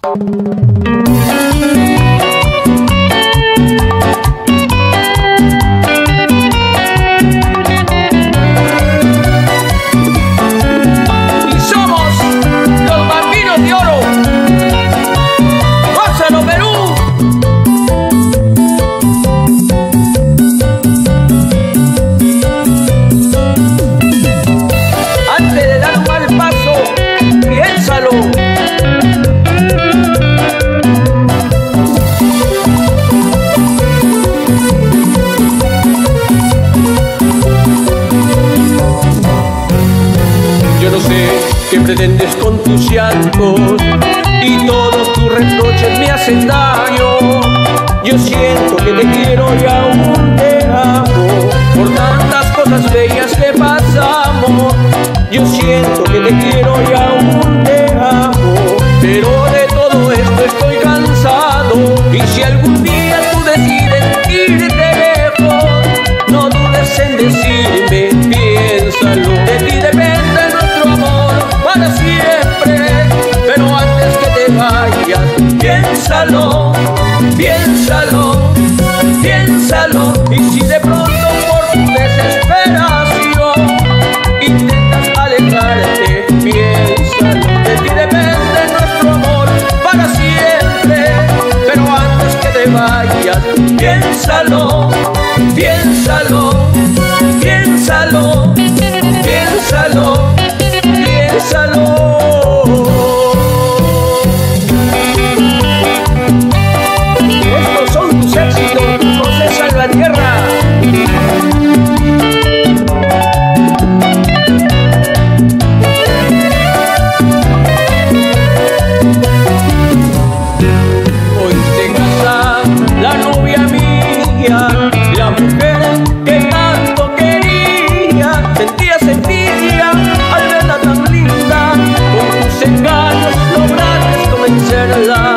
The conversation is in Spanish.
Y somos los Bambinos de Oro. ¡Gózalo, Perú! Antes de dar un mal paso, piénsalo. Yo no sé qué pretendes con tus llantos y todos tus reproches me hacen daño. Yo siento que te quiero y aún te amo por tantas cosas bellas que pasamos. Yo siento que te quiero y aún te amo, pero de todo esto estoy cansado. Y si algún día tú decides irte lejos, no dudes en decirme, piénsalo. De ti depende nuestro amor para siempre, pero antes que te vayas, piénsalo, piénsalo, piénsalo. Y si de pronto por tu desesperación intentas alejarte, piénsalo. De ti depende nuestro amor para siempre, pero antes que te vayas, piénsalo, piénsalo, piénsalo, piénsalo, piénsalo. Estos son tus éxitos, José Salvatierra. Hoy se casa la novia mía, la mujer que tanto quería. Sentías envidia al verla tan linda, con tus engaños lograste convencerla.